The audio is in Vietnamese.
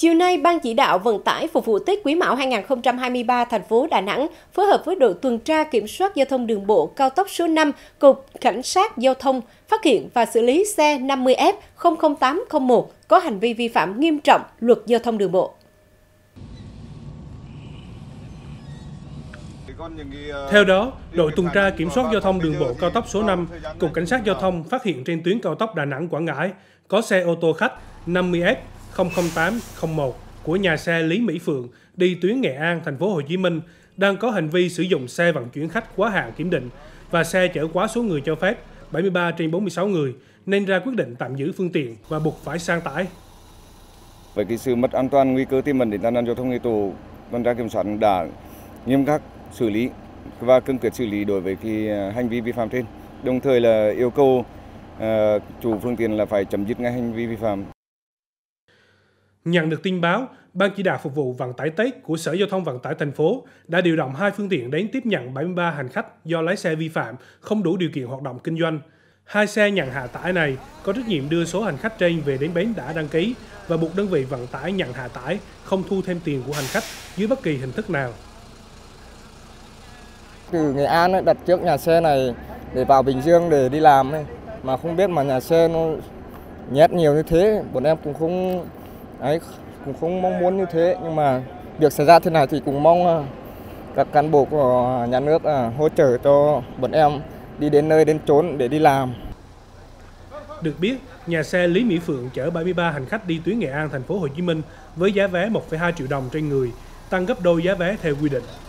Chiều nay, Ban chỉ đạo vận tải phục vụ Tết Quý Mão 2023 thành phố Đà Nẵng phối hợp với đội tuần tra kiểm soát giao thông đường bộ cao tốc số 5, Cục Cảnh sát Giao thông phát hiện và xử lý xe 50F00801 có hành vi vi phạm nghiêm trọng luật giao thông đường bộ. Theo đó, đội tuần tra kiểm soát giao thông đường bộ cao tốc số 5, Cục Cảnh sát Giao thông phát hiện trên tuyến cao tốc Đà Nẵng - Quảng Ngãi có xe ô tô khách 50F00801 của nhà xe Lý Mỹ Phượng đi tuyến Nghệ An, thành phố Hồ Chí Minh đang có hành vi sử dụng xe vận chuyển khách quá hạn kiểm định và xe chở quá số người cho phép 73/46 người nên ra quyết định tạm giữ phương tiện và buộc phải sang tải. Với cái sự mất an toàn, nguy cơ tiềm ẩn đến tai nạn giao thông thì tổ tuần tra kiểm soát đã nghiêm khắc xử lý và cương quyết xử lý đối với cái hành vi vi phạm trên, đồng thời là yêu cầu chủ phương tiện là phải chấm dứt ngay hành vi vi phạm. Nhận được tin báo, Ban chỉ đạo phục vụ vận tải Tết của Sở Giao thông Vận tải thành phố đã điều động 2 phương tiện đến tiếp nhận 73 hành khách do lái xe vi phạm không đủ điều kiện hoạt động kinh doanh. 2 xe nhận hạ tải này có trách nhiệm đưa số hành khách trên về đến bến đã đăng ký và buộc đơn vị vận tải nhận hạ tải không thu thêm tiền của hành khách dưới bất kỳ hình thức nào. Từ Nghệ An đặt trước nhà xe này để vào Bình Dương để đi làm mà không biết mà nhà xe nó nhét nhiều như thế, bọn em cũng không mong muốn như thế, nhưng mà việc xảy ra thế này thì cũng mong các cán bộ của nhà nước hỗ trợ cho bọn em đi đến nơi đến chốn để đi làm. Được biết, nhà xe Lý Mỹ Phượng chở 73 hành khách đi tuyến Nghệ An, thành phố Hồ Chí Minh với giá vé 1,2 triệu đồng trên người, tăng gấp đôi giá vé theo quy định.